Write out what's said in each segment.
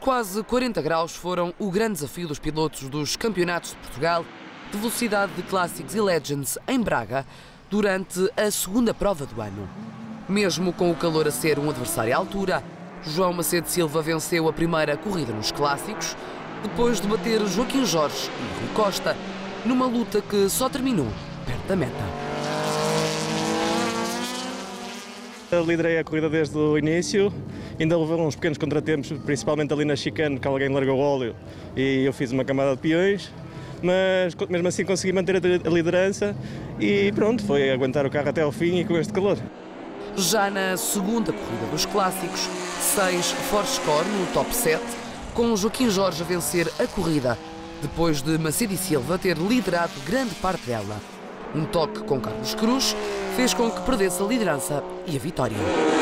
Os quase 40 graus foram o grande desafio dos pilotos dos Campeonatos de Portugal de velocidade de Clássicos e Legends em Braga durante a segunda prova do ano. Mesmo com o calor a ser um adversário à altura, João Macedo Silva venceu a primeira corrida nos Clássicos, depois de bater Joaquim Jorge e Rui Costa, numa luta que só terminou perto da meta. Eu liderei a corrida desde o início, ainda houve uns pequenos contratempos, principalmente ali na chicane, que alguém largou o óleo e eu fiz uma camada de peões, mas mesmo assim consegui manter a liderança e pronto, foi aguentar o carro até ao fim e com este calor. Já na segunda corrida dos Clássicos, 6 Force Score no top 7, com Joaquim Jorge a vencer a corrida, depois de Macedo Silva ter liderado grande parte dela. Um toque com Carlos Cruz fez com que perdesse a liderança e a vitória.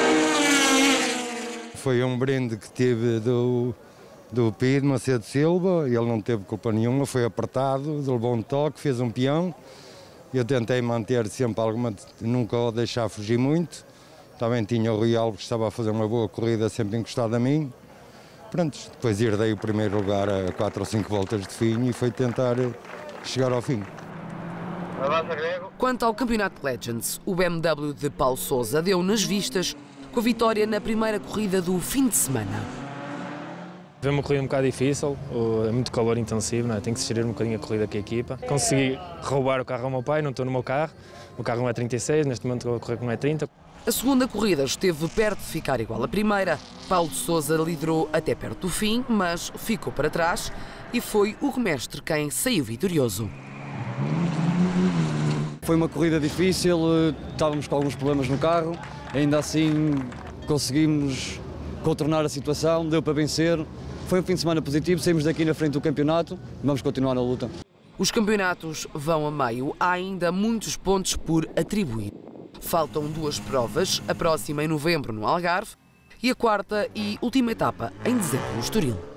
Foi um brinde que tive do Pido Macedo Silva, ele não teve culpa nenhuma, foi apertado, levou um toque, fez um peão. Eu tentei manter sempre alguma, nunca o deixar fugir muito. Também tinha o Rui Alves que estava a fazer uma boa corrida sempre encostado a mim. Pronto, depois herdei o primeiro lugar a 4 ou 5 voltas de fim e foi tentar chegar ao fim. Quanto ao Campeonato de Legends, o BMW de Paulo Sousa deu nas vistas com a vitória na primeira corrida do fim de semana. Foi uma corrida um bocado difícil, é muito calor intensivo, não é? Tem que se gerir um bocadinho a corrida com a equipa. Consegui roubar o carro ao meu pai, não estou no meu carro. O carro não é 36, neste momento estou a correr com 1,30. A segunda corrida esteve perto de ficar igual à primeira. Paulo Sousa liderou até perto do fim, mas ficou para trás e foi o Mestre quem saiu vitorioso. Foi uma corrida difícil, estávamos com alguns problemas no carro, ainda assim conseguimos contornar a situação, deu para vencer. Foi um fim de semana positivo, saímos daqui na frente do campeonato, vamos continuar na luta. Os campeonatos vão a meio, há ainda muitos pontos por atribuir. Faltam 2 provas, a próxima em novembro no Algarve e a quarta e última etapa em dezembro no Estoril.